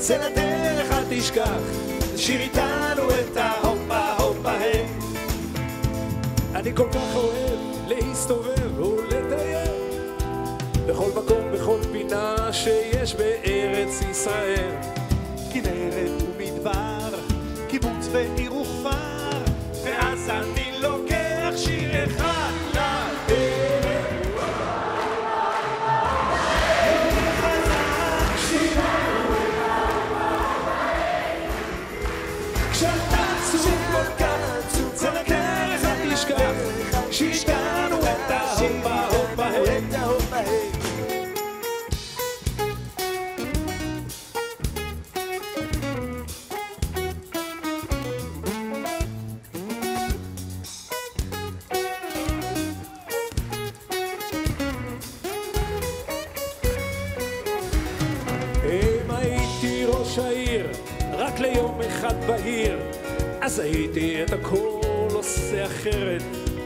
צא לדרך אל תשכח, שיר איתנו את ההופה הופה היי. אני כל כך אוהב להסתובב ולטייל בכל מקום, בכל פינה שיש בארץ ישראל. כנרת ומדבר, קיבוץ ועיר וכפר, ואז אני לוקח שיר אחד לדרך. כשאתה עצוב כל כך עצוב, צא לדרך אל תשכח, שאיתנו את ההופה הופה היי. אם הייתי ראש העיר רק ליום אחד בהיר, אז הייתי את הכל עושה אחרת.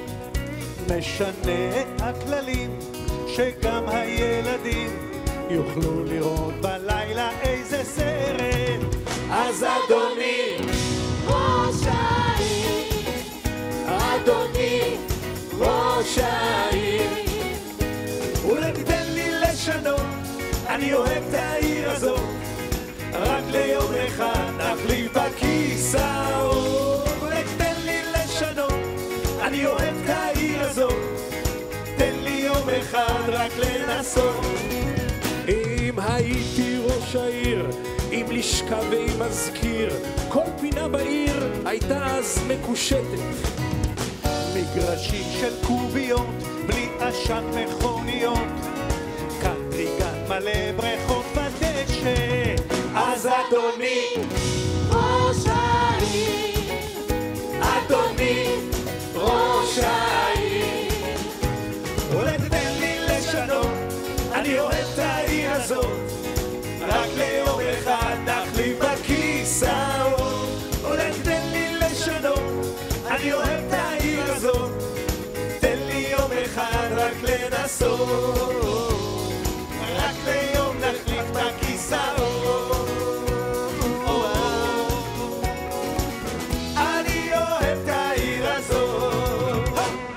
משנה הכללים שגם הילדים יוכלו לראות בלילה איזה סרט. אז אדוני ראש העיר, אדוני ראש העיר, אולי תיתן לי לשנות, אני אוהב את העיר הזאת, רק ליום אחד נחליף בכיסאות. אולי תיתן לי לשנות, אני אוהב את העיר הזאת, תן לי יום אחד רק לנסות. אם הייתי ראש העיר עם לשכה ועם מזכיר, כל פינה בעיר הייתה אז מקושטת. מגרשים של קוביות בלי עשן מכוניות, קאנטרי גן מלא בריכות בדשא. אז אדוני ראש העיר, אדוני ראש העיר, אולי תתן לי לשנות, אני אוהב את העיר הזאת, רק ליום אחד נחליף בכיסאות. אולי תתן לי לשנות, אני אוהב את העיר הזאת, תן לי יום אחד רק לנסות, רק ליום נחליף בכיסאות. אני אוהב את העיר הזאת.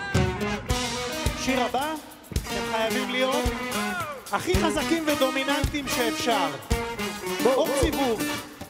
שיר הבא, אתם חייבים להיות הכי חזקים ודומיננטיים שאפשר. עוד סיבוב.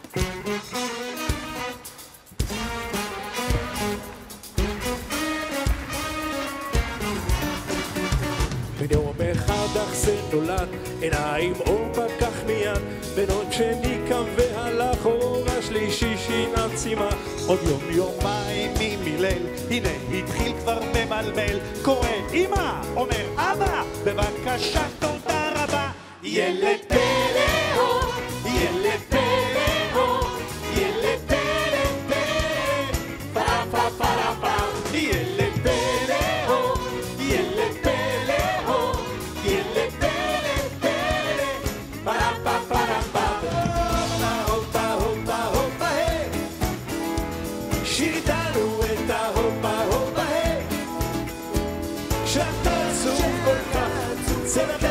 ביום אחד אך זה נולד, עיניים אור פקח מיד, בנון שני קם והלך, אור השלישי שינה צימה. עוד יום יומיים ממילל, הנה התחיל כבר ממלמל, קורא אמא, אומר אבא, בבקשה תודה רבה. ילד פלאו, ילד פלאו, ילד פלא פלא, פרה פרה פרה פרה. ילד פלאו, ילד פלאו, ילד פלא פלא, פרה פרה פרה פרה. הופה הופה הופה היי, שיר איתנו את ההופה הופה היי. כשאתה עצוב כל כך, צא לדרך